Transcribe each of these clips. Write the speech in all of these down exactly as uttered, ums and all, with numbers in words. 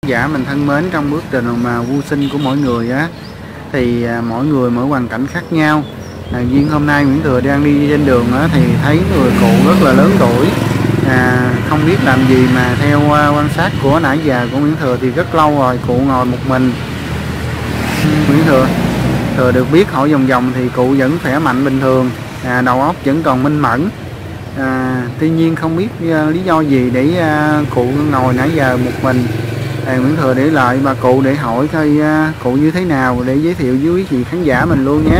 Dạ mình thân mến, trong bước trình mà vô sinh của mỗi người á thì à, mỗi người mỗi hoàn cảnh khác nhau. À, duyên hôm nay Nguyễn Thừa đang đi trên đường á, thì thấy người cụ rất là lớn tuổi, à, không biết làm gì mà theo uh, quan sát của nãy giờ của Nguyễn Thừa thì rất lâu rồi cụ ngồi một mình. Nguyễn Thừa Thừa được biết hỏi vòng vòng thì cụ vẫn khỏe mạnh bình thường, à, đầu óc vẫn còn minh mẫn. À, tuy nhiên không biết uh, lý do gì để uh, cụ ngồi nãy giờ một mình. À, Nguyễn Thừa để lại bà cụ để hỏi coi uh, cụ như thế nào để giới thiệu với quý vị khán giả mình luôn nhé.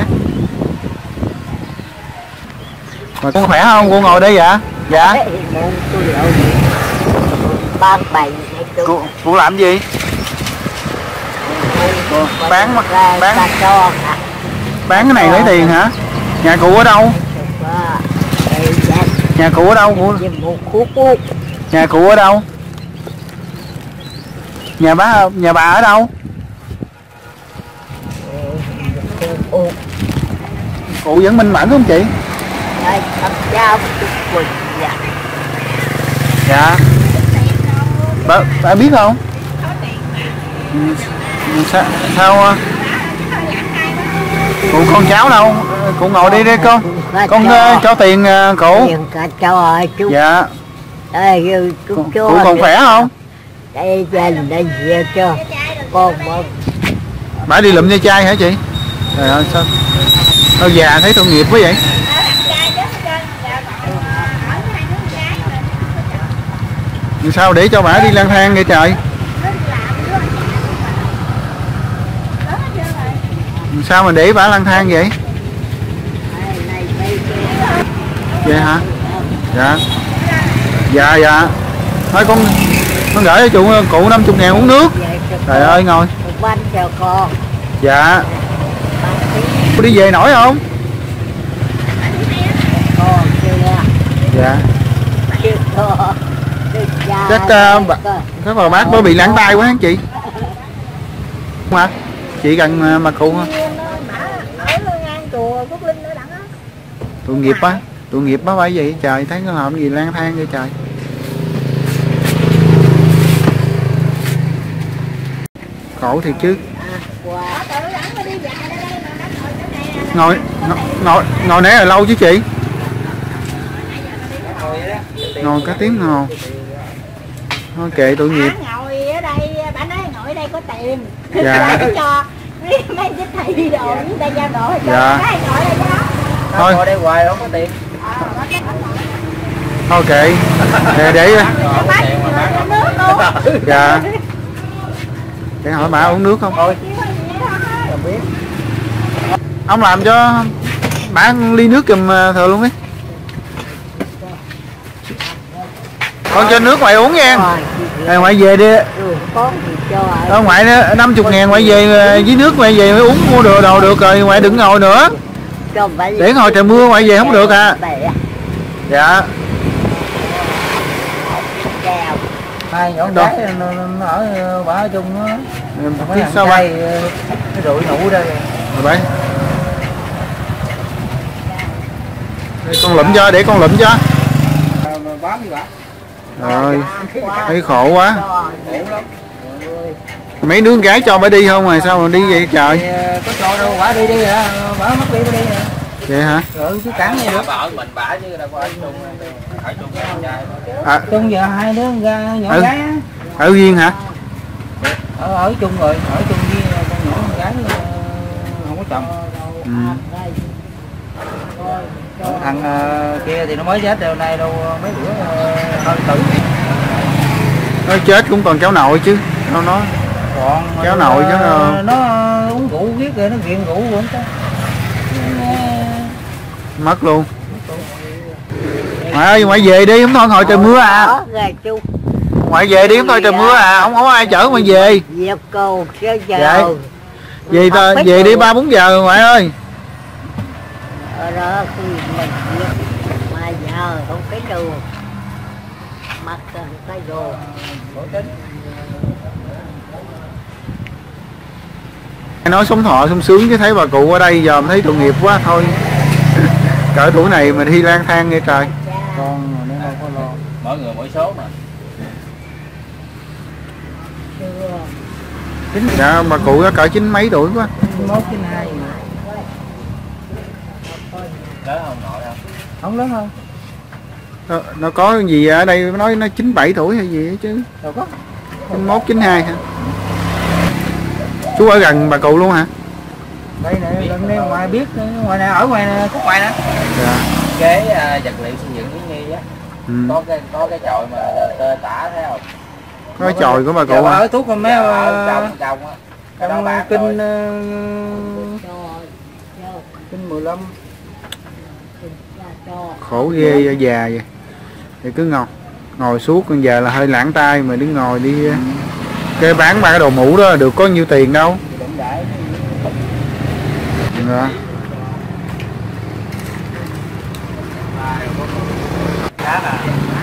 Mà con khỏe không? Cô ngồi đây vậy? Dạ. Cô, cô làm gì? Cô bán bán bán cái này lấy tiền hả? Nhà cụ ở đâu? Nhà cụ ở đâu? Cụ? Nhà cụ ở đâu? Nhà bà nhà bà ở đâu? Cụ vẫn minh mẫn không chị? Dạ. Bà, bà biết không? Sao, sao cụ con cháu đâu? Cụ ngồi đi đi con. Con cho, cho tiền uh, cụ. Dạ. Cụ, cụ còn khỏe không? Đây dành đây về cho con một. Bà đi lụm ve chai hả chị? Trời ơi sao? Sao già thấy tội nghiệp quá vậy? Sao để cho bà đi lang thang vậy trời? Sao mà để bà lang thang vậy? Vậy hả? Dạ. Dạ dạ. Thôi con con gửi cho cụ cụ năm mươi ngàn uống nước. Trời ơi ngồi. Dạ. Cô đi về nổi không? Dạ. Chắc uh, các bà bác có bị lãng tay quá hả chị? Không hả? Chị gần mà cụ không? Tội nghiệp quá, tội nghiệp quá phải vậy trời, thấy nó làm gì lang thang vậy trời. Khổ thiệt chứ. Ngồi ngồi ngồi nãy là lâu chứ chị? Ngồi cả tiếng hồ. Thôi kệ tội nghiệp. Ngồi ở đây, bà nói ngồi ở đây có tiền. Dạ. Cho mấy cái thầy đi đồ với ta giao đồ cho dạ. cái ngồi đây đó. Thôi ngồi đây hoài không có tiền. Thôi kệ. Để để dạ. Để hỏi bà uống nước không? Thôi. Ông làm cho bà ly nước giùm Thừa luôn đi. Con cho nước ngoài uống nha. À, ngoại về đi. Ở ngoại năm mươi ngàn ngoại về với nước ngoại về mới uống mua đồ đồ được rồi, ngoại đừng ngồi nữa. Để ngồi trời mưa ngoại về không được à. Dạ. Hai nhỏ gái nó, nó ở bà ở chung á. Biết sao ba? Cái rượu nụ đây. Rồi bác. Con lụm cho, để con lụm cho. Bám đi bà. Rồi, thấy khổ quá. Mấy đứa gái cho bà đi không mà sao mà đi vậy trời? Có cho đâu, bà đi đi hả? Bà mất đi bà đi hả? Vậy hả? Ừ, chứ cắn gì được. Bà ở mình bà chứ đâu có ở chung, ở chung với con trai. À, chung giờ hai đứa ra nhỏ ừ. gái á. Ở riêng hả? Ở, ở chung rồi, ở chung với con nhỏ con gái không có chồng. Ừ. Thằng uh, kia thì nó mới chết đâu nay đâu mấy bữa uh, hơi tử. Nó chết cũng còn cháu nội chứ. Nó nó còn cháu nội chứ nó, nó uống rượu biết rồi nó nghiện rượu vẫn có. Mất luôn. Ngoại ơi, ngoại về đi, không thôi ngồi trời mưa à. Ngoại về đi, không thôi trời mưa à, không có ai chở ngoại về. Dạ. Về ta về đi ba bốn giờ ngoại ơi. Đó mà giờ không cái đường mặc cái đồ Nói sống thọ sung sướng chứ thấy bà cụ ở đây giờ thấy tội nghiệp quá thôi. Cỡ tuổi này mà đi lang thang nghe trời. Con nếu không có lo Mỗi người mỗi số mà. chín Dạ bà cụ đó cỡ chín mấy tuổi quá. mốt chín hai lớn không nội không? không lớn hơn. Nó, nó có gì ở đây nói nó chín bảy tuổi hay gì chứ. Đâu có. chín mốt chín hai hả? Chú ở gần bà cụ luôn hả? Đây nè, gần đây ngoài biết ngoài này, ở ngoài này, khúc ngoài nè. Dạ. Kế uh, vật liệu xây dựng với nghi á. Ừ. Có cái có cái chòi mà tơ tả thấy không? Có chòi của bà cụ Dạ, hả? ở thuốc mấy Ở trong trong á. Cái đó trong bạc kinh rồi. uh, cho cho kinh mười lăm. cho Khổ ghê già vậy. Thì cứ ngồi ngồi suốt con giờ là hơi lãng tay mà đứng ngồi đi cái bán ba cái đồ mũ đó được có nhiêu tiền đâu. Đụng đại. Dạ. Cá là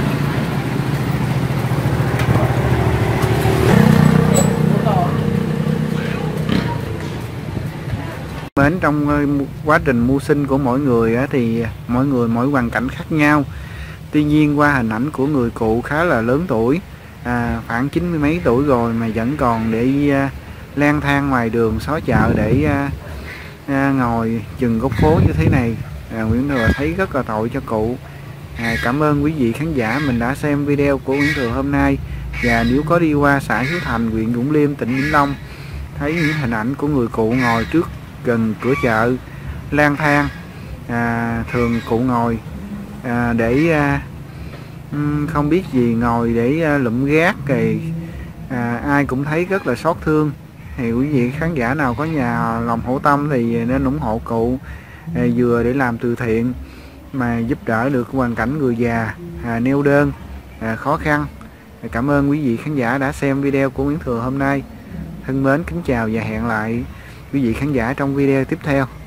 Mến trong ờ, quá trình mưu sinh của mỗi người á, thì mỗi người mỗi hoàn cảnh khác nhau. Tuy nhiên qua hình ảnh của người cụ khá là lớn tuổi, à, khoảng chín mươi mấy tuổi rồi mà vẫn còn để à, lang thang ngoài đường xó chợ để à, à, ngồi chừng góc phố như thế này. à, Nguyễn Thừa thấy rất là tội cho cụ. à, Cảm ơn quý vị khán giả mình đã xem video của Nguyễn Thừa hôm nay. Và nếu có đi qua xã Hiếu Thành, huyện Vũng Liêm, tỉnh Vĩnh Long, thấy những hình ảnh của người cụ ngồi trước gần cửa chợ lang thang, à, thường cụ ngồi à, để à, không biết gì, ngồi để à, lụm gác thì à, ai cũng thấy rất là xót thương. Thì quý vị khán giả nào có nhà lòng hảo tâm thì nên ủng hộ cụ, à, vừa để làm từ thiện mà giúp đỡ được hoàn cảnh người già à, neo đơn, à, khó khăn. Cảm ơn quý vị khán giả đã xem video của Nguyễn Thừa hôm nay. Thân mến kính chào và hẹn lại quý vị khán giả trong video tiếp theo.